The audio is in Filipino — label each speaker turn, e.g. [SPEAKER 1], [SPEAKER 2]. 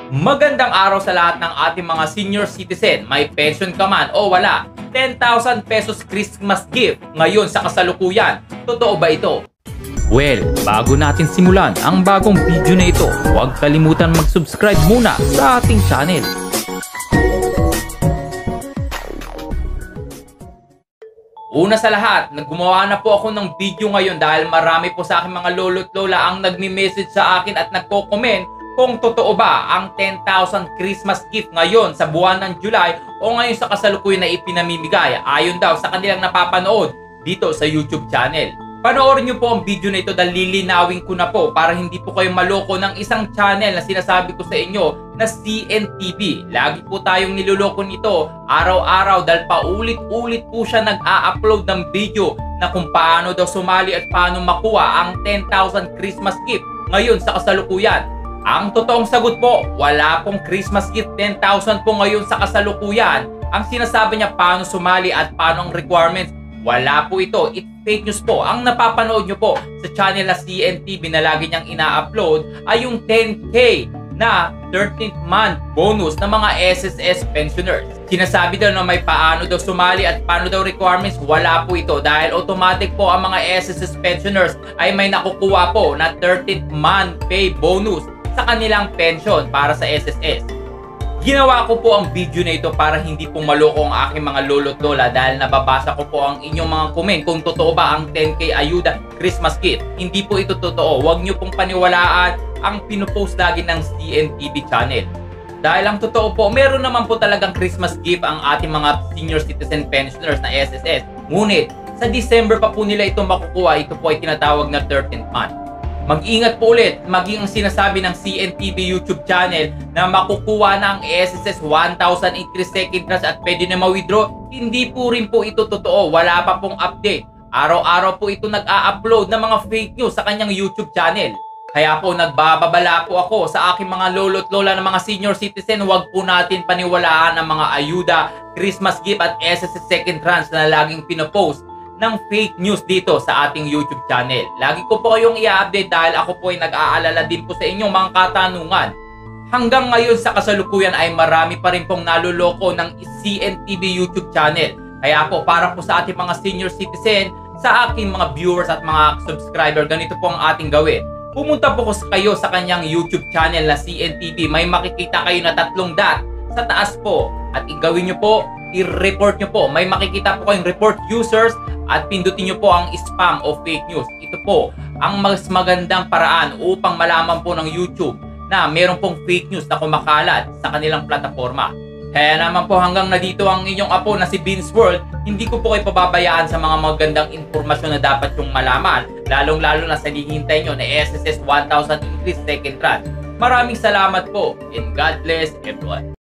[SPEAKER 1] Magandang araw sa lahat ng ating mga senior citizen. May pension ka man o wala, 10,000 pesos Christmas gift ngayon sa kasalukuyan. Totoo ba ito? Well, bago natin simulan ang bagong video na ito, huwag kalimutan mag-subscribe muna sa ating channel. Una sa lahat, gumawa na po ako ng video ngayon dahil marami po sa aking mga lolo't lola ang nagme-message sa akin at nagko-comment kung totoo ba ang 10,000 Christmas gift ngayon sa buwan ng July o ngayon sa kasalukuyan na ipinamimigay ayon daw sa kanilang napapanood dito sa YouTube channel. Panoorin niyo po ang video na ito dahil lilinawin ko na po para hindi po kayo maloko ng isang channel na sinasabi ko sa inyo na CNTV. Lagi po tayong niloloko nito araw-araw dahil paulit-ulit po siya nag-a-upload ng video na kung paano daw sumali at paano makuha ang 10,000 Christmas gift ngayon sa kasalukuyan. Ang totoong sagot po, wala pong Christmas gift 10,000 po ngayon sa kasalukuyan. Ang sinasabi niya paano sumali at paano ang requirements, wala po ito. It's fake news po. Ang napapanood nyo po sa channel na CNTV na lagi niyang ina-upload ay yung 10K na 13th month bonus ng mga SSS pensioners. Sinasabi daw na may paano daw sumali at paano daw requirements, wala po ito dahil automatic po ang mga SSS pensioners ay may nakukuha po na 13th month pay bonus sa kanilang pension para sa SSS. Ginawa ko po ang video na ito para hindi po maloko ang aking mga lolo't lola dahil nababasa ko po ang inyong mga comment kung totoo ba ang 10K ayuda Christmas gift. Hindi po ito totoo. Huwag nyo pong paniwalaan ang pinupost lagi ng CNTV channel. Dahil ang totoo po, meron naman po talagang Christmas gift ang ating mga senior citizen pensioners na SSS. Ngunit, sa December pa po nila ito makukuha. Ito po ay tinatawag na 13th month. Mag-ingat po ulit, maging ang sinasabi ng CNTV YouTube channel na makukuha na ang SSS 1,000 increase second tranche at pwede na ma-withdraw. Hindi po rin po ito totoo. Wala pa pong update. Araw-araw po ito nag-a-upload ng mga fake news sa kanyang YouTube channel. Kaya po nagbababala po ako sa aking mga lolo't lola ng mga senior citizen, huwag po natin paniwalaan ang mga ayuda, Christmas gift at SSS second tranche na laging pinopost ng fake news dito sa ating YouTube channel. Lagi ko po kayong i-update dahil ako po ay nag-aalala din po sa inyong mga katanungan. Hanggang ngayon sa kasalukuyan ay marami pa rin pong naluloko ng CNTV YouTube channel. Kaya po para po sa ating mga senior citizen, sa aking mga viewers at mga subscriber, ganito po ang ating gawin. Pumunta po kayo sa kanyang YouTube channel na CNTV. May makikita kayo na 3 dot sa taas po. At igawin nyo po, i-report nyo po. May makikita po kayong report users at pindutin nyo po ang spam o fake news. Ito po ang mas magandang paraan upang malaman po ng YouTube na meron pong fake news na kumakalat sa kanilang plataforma. Kaya naman po hanggang na dito ang inyong apo na si Beans World, hindi ko po kayo pababayaan sa mga magandang impormasyon na dapat yung malaman, lalong-lalo na sa hihintay nyo na SSS 1,000 increase second tranche. Maraming salamat po and God bless everyone.